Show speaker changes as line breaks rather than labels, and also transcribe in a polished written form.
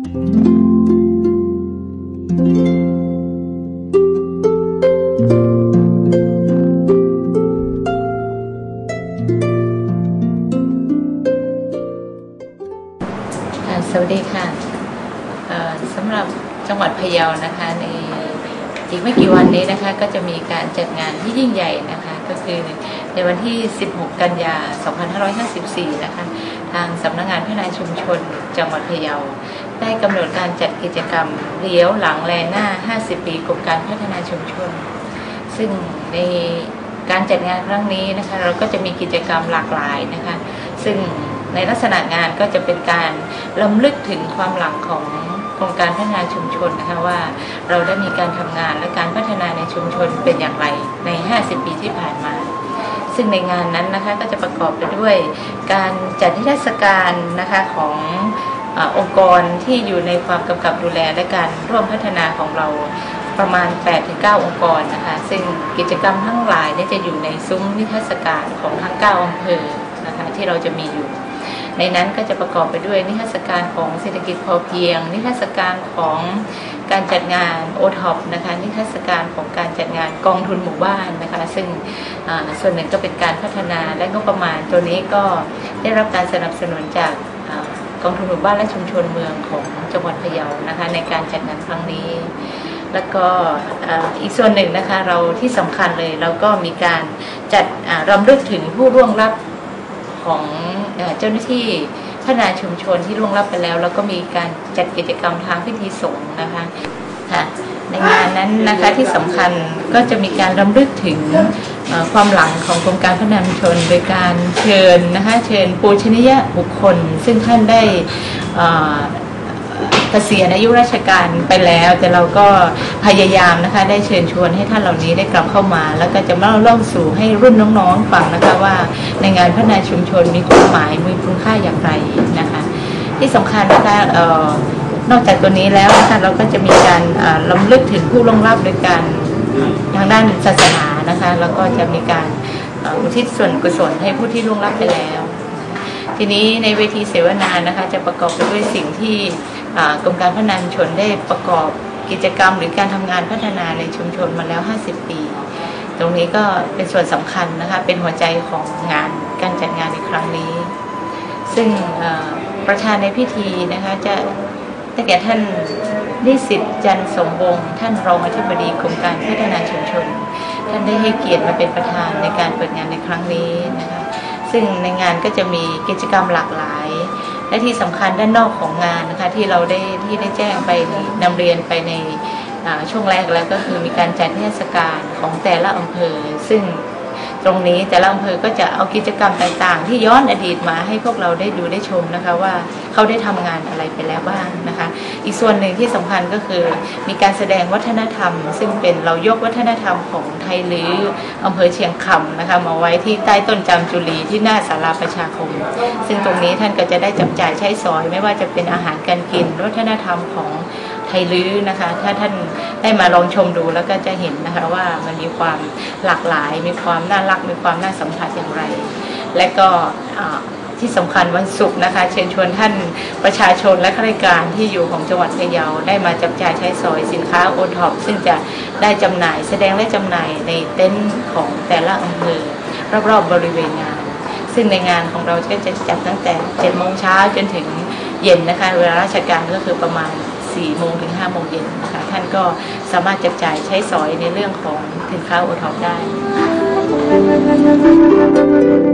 สวัสดีค่ะสำหรับจังหวัดพะเยานะคะในอีกไม่กี่วันนี้นะคะก็จะมีการจัดงานที่ยิ่งใหญ่นะคะก็คือในวันที่ 16 กันยายน 2554 นะคะทางสำนักงานพัฒนาชุมชนจังหวัดพะเยาได้กำหนดการจัดกิจกรรมเลี้ยวหลังแลหน้า 50 ปีกรมการพัฒนาชุมชนซึ่งในการจัดงานครั้งนี้นะคะเราก็จะมีกิจกรรมหลากหลายนะคะซึ่งในลักษณะงานก็จะเป็นการรำลึกถึงความหลังของโครงการพัฒนาชุมชนนะคะว่าเราได้มีการทำงานและการพัฒนาในชุมชนเป็นอย่างไรใน 50 ปีที่ผ่านมาซึ่งในงานนั้นนะคะก็จะประกอบไปด้วยการจัดนิทรรศการนะคะขององค์กรที่อยู่ในความกำกับดูแลและการร่วมพัฒนาของเราประมาณ 8-9 องค์กรนะคะซึ่งกิจกรรมทั้งหลายจะอยู่ในซุ้มนิทรรศการของทั้ง 9 อำเภอนะคะที่เราจะมีอยู่ในนั้นก็จะประกอบไปด้วยนิทรรศการของเศรษฐกิจพอเพียงนิทรรศการของการจัดงานโอท็อปนะคะนิทรรศการของการจัดงานกองทุนหมู่บ้านนะคะซึ่งส่วนหนึ่งก็เป็นการพัฒนาและงบประมาณตัวนี้ก็ได้รับการสนับสนุนจากกองทุนหมู่บ้านและชุมชนเมืองของจังหวัดพะเยานะคะในการจัดงานครั้งนี้แล้วก็อีกส่วนหนึ่งนะคะเราที่สำคัญเลยเราก็มีการจัดรำลึกถึงผู้ร่วงลับของเจ้าหน้าที่พัฒนาชุมชนที่ล่วงลับไปแล้วแล้วก็มีการจัดกิจกรรมทางพิธีสงฆ์นะคะในงานนั้นนะคะที่สำคัญก็จะมีการรำลึกถึงความหลังของกรมการพัฒนาชุมชนโดยการเชิญนะคะเชิญปูชนียบุคคลซึ่งท่านได้เกษียณอายุราชการไปแล้วแต่เราก็พยายามนะคะได้เชิญชวนให้ท่านเหล่านี้ได้กลับเข้ามาแล้วก็จะมาเล่าสู่ให้รุ่นน้องๆฟังนะคะว่าในงานพัฒนาชุมชนมีความหมายมีคุณค่าอย่างไรนะคะที่สำคัญนะคะนอกจากตัวนี้แล้วนะคะเราก็จะมีการรำลึกถึงผู้ล่วงลับโดยการทางด้านศาสนานะคะแล้วก็จะมีการอุทิศส่วนกุศลให้ผู้ที่ล่วงลับไปแล้วทีนี้ในเวทีเสวนานะคะจะประกอบไปด้วยสิ่งที่กรมการพัฒนาชุมชนได้ประกอบกิจกรรมหรือการทำงานพัฒนาในชุมชนมาแล้ว 50 ปีตรงนี้ก็เป็นส่วนสำคัญนะคะเป็นหัวใจของงานการจัดงานในครั้งนี้ซึ่งประธานในพิธีนะคะจะได้แก่ท่านนิสิตจันทร์สมวงศ์ท่านรองอธิบดีกรมการพัฒนาชุมชนท่านได้ให้เกียรติมาเป็นประธานในการเปิดงานในครั้งนี้นะคะซึ่งในงานก็จะมีกิจกรรมหลากหลายและที่สำคัญด้านนอกของงานนะคะที่เราได้แจ้งไปนำเรียนไปในช่วงแรกแล้วก็คือมีการจัดนิทรรศการของแต่ละอำเภอซึ่งตรงนี้แต่ละอำเภอก็จะเอากิจกรรมต่างๆที่ย้อนอดีตมาให้พวกเราได้ดูได้ชมนะคะว่าเขาได้ทำงานอะไรไปแล้วบ้างนะคะอีกส่วนหนึ่งที่สำคัญก็คือมีการแสดงวัฒนธรรมซึ่งเป็นเรายกวัฒนธรรมของไทยลื้ออำเภอเชียงคำนะคะมาไว้ที่ใต้ต้นจามจุลีที่หน้าศาลาประชาคมซึ่งตรงนี้ท่านก็จะได้จับจ่ายใช้สอยไม่ว่าจะเป็นอาหารการกินวัฒนธรรมของไทยลื้อนะคะถ้าท่านได้มาลองชมดูแล้วก็จะเห็นนะคะว่ามันมีความหลากหลายมีความน่ารักมีความน่าสัมผัสอย่างไรและก็ที่สำคัญวันศุกร์นะคะเชิญชวนท่านประชาชนและข้าราชการที่อยู่ของจังหวัดพะเยาได้มาจับจ่ายใช้สอยสินค้าโอท็อปซึ่งจะได้จำหน่ายแสดงและจำหน่ายในเต็นท์ของแต่ละอำเภอรอบๆบริเวณงานซึ่งในงานของเราก็จะจัดตั้งแต่ 7 โมงเช้าจนถึงเย็นนะคะเวลาราชการก็คือประมาณ4 โมงถึง 5 โมงเย็นนะคะท่านก็สามารถจับจ่ายใช้สอยในเรื่องของสินค้าโอท็อปได้